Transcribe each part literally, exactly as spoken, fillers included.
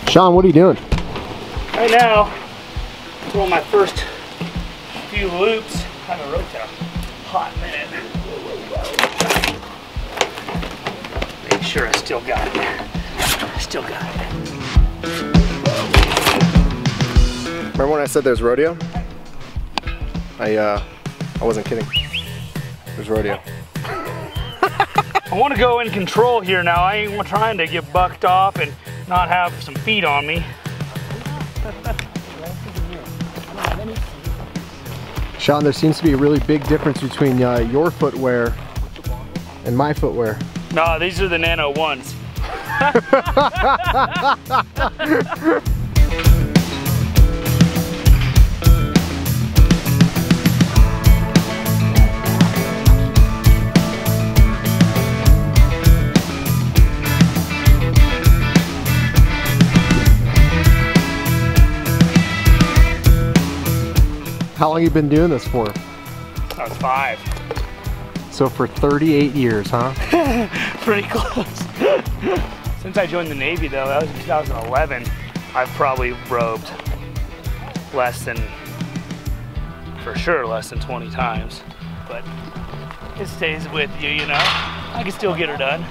Sean, what are you doing? Right now, throwing my first few loops. I haven't roped in a hot minute. Make sure I still got it. I still got it. Remember when I said there's rodeo? I uh, I wasn't kidding. There's rodeo. I want to go in control here now. I ain't trying to get bucked off and not have some feet on me. Sean, there seems to be a really big difference between uh, your footwear and my footwear. No, these are the Nano ones. How long have you been doing this for? I was five. So for thirty-eight years, huh? Pretty close. Since I joined the Navy though, that was in two thousand eleven, I've probably roped less than, for sure less than twenty times. But it stays with you, you know? I can still get her done.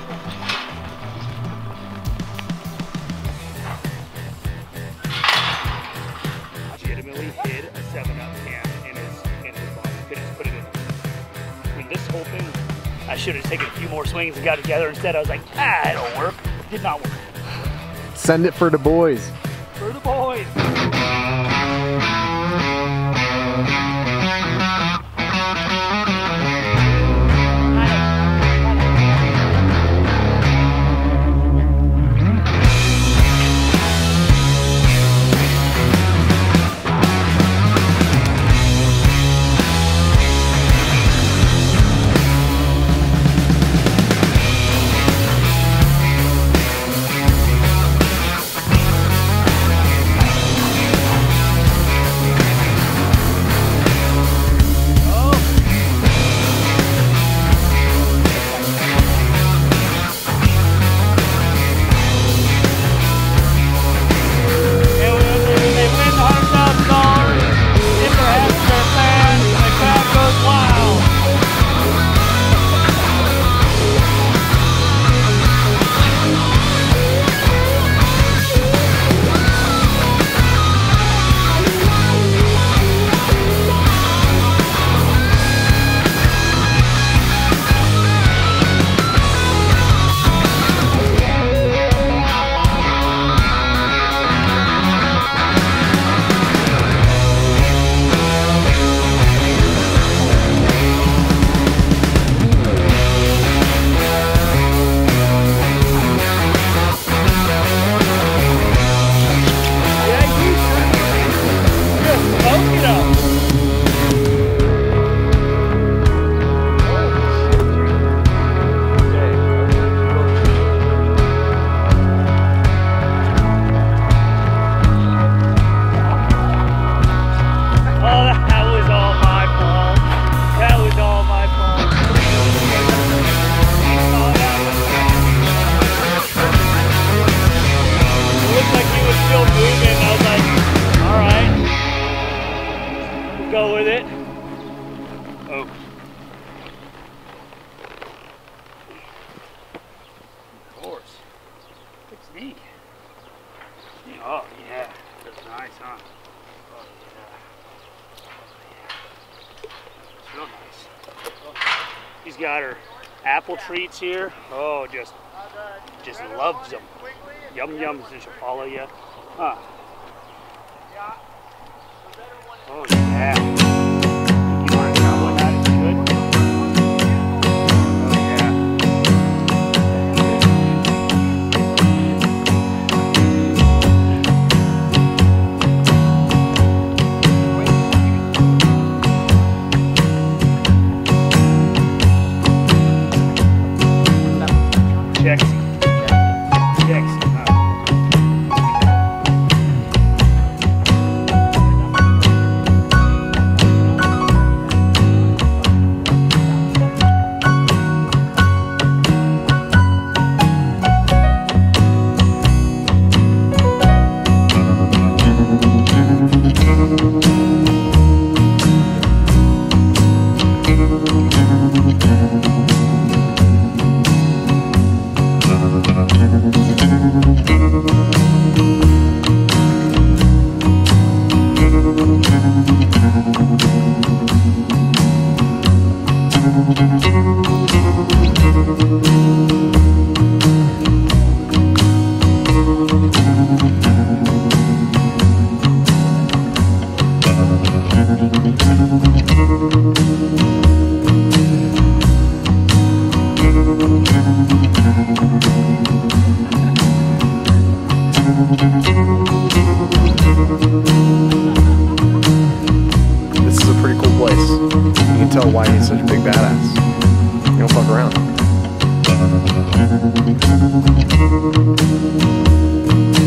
Legitimately hid a seven up can in his, in his body. Could just put it in. I mean, this whole thing, I should have taken a few more swings and got it together. Instead, I was like, ah, it'll work. It did not work. Send it for the boys. For the boys. Go with it. Oh. Of course. It's neat. Oh yeah, that's nice, huh? Oh yeah. Oh yeah. It's real nice. Oh. He's got her apple treats here. Oh, just, just loves them. Yum yums, and she'll follow you. Huh? Oh yeah. You want a cowboy hat? It's good. Oh yeah. Chexy. Chexy, huh? why he's such a big badass. You don't fuck around.